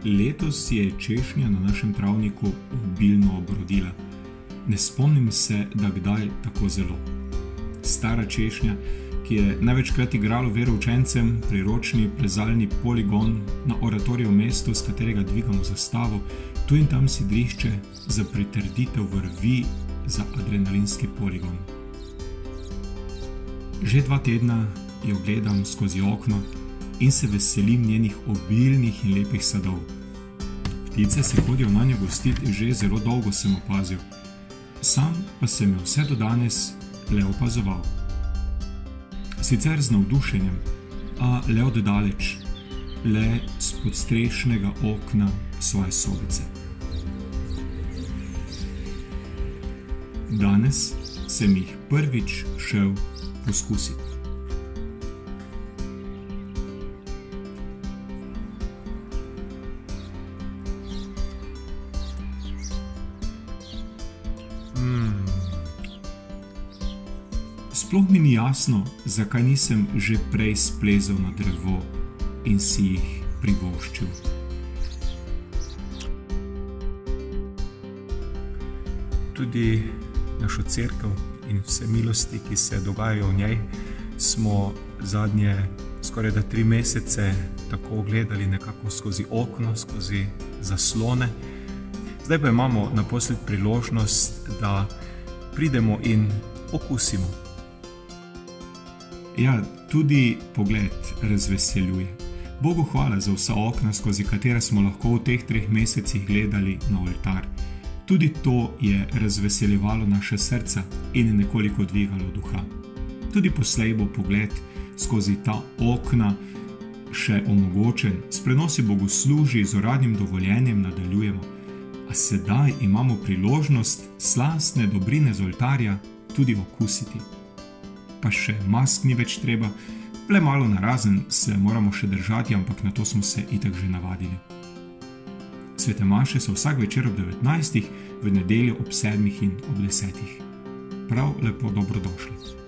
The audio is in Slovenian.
Letos je češnja na našem travniku obilno obrodila. Ne spomnim se, da kdaj tako zelo. Stara češnja, ki je največkrat igralo veroučencem, priročni plezalni poligon na oratoriju v mestu, s katerega dvigamo zastavo, tu in tam sidrišče za pritrditev vrvi za adrenalinski poligon. Že 2 tedna jo gledam skozi okno in se veselim njenih obilnih in lepih sadov. Ptice se hodijo na njo gostiti že zelo dolgo, sem opazil. Sam pa sem jo vse do danes le opazoval. Sicer z navdušenjem, a le od daleč, le s podstrešnega okna svoje sobice. Danes sem jih prvič šel poskusiti. Sploh mi ni jasno, zakaj nisem že prej splezal na drevo in si jih privoščil. Tudi našo cerkev in vse milosti, ki se dogajajo v njej, smo zadnje skoraj 3 mesece tako gledali nekako skozi okno, skozi zaslone. Zdaj pa imamo naposled priložnost, da pridemo in okusimo. Ja, tudi pogled razveseljuje. Bogu hvala za vsa okna, skozi katera smo lahko v teh 3 mesecih gledali na oltar. Tudi to je razveseljevalo naše srca in nekoliko dvigalo duha. Tudi poslej bo pogled skozi ta okna še omogočen. S prenosi bogoslužij z uradnim dovoljenjem nadaljujemo. A sedaj imamo priložnost slastne dobrine z oltarja tudi okusiti. Pa še mask ni več treba, le malo narazen se moramo še držati, ampak na to smo se itak že navadili. Svete maše so vsak večer ob 19, v nedeljo ob 7 in ob 10. Prav lepo dobrodošli.